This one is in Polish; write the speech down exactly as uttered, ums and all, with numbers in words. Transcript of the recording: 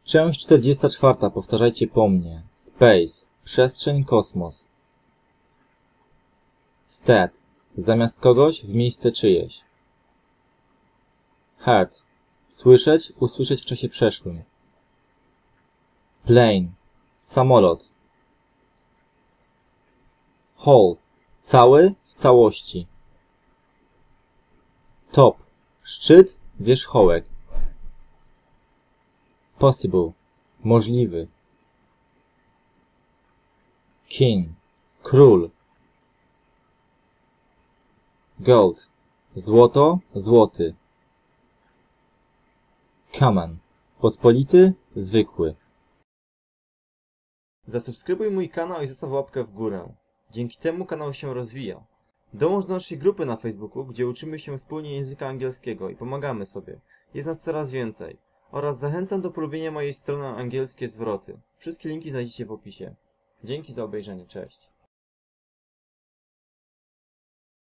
Część czterdziesta czwarta. Powtarzajcie po mnie. Space. Przestrzeń, kosmos. Stat. Zamiast kogoś w miejsce czyjeś. Heard. Słyszeć, usłyszeć w czasie przeszłym. Plane. Samolot. Whole. Cały, w całości. Top. Szczyt, wierzchołek. Possible. Możliwy. King. Król. Gold. Złoto, złoty. Common. Pospolity, zwykły. Zasubskrybuj mój kanał i zostaw łapkę w górę. Dzięki temu kanał się rozwija. Dołącz do naszej grupy na Facebooku, gdzie uczymy się wspólnie języka angielskiego i pomagamy sobie. Jest nas coraz więcej. Oraz zachęcam do polubienia mojej strony Angielskie Zwroty. Wszystkie linki znajdziecie w opisie. Dzięki za obejrzenie. Cześć.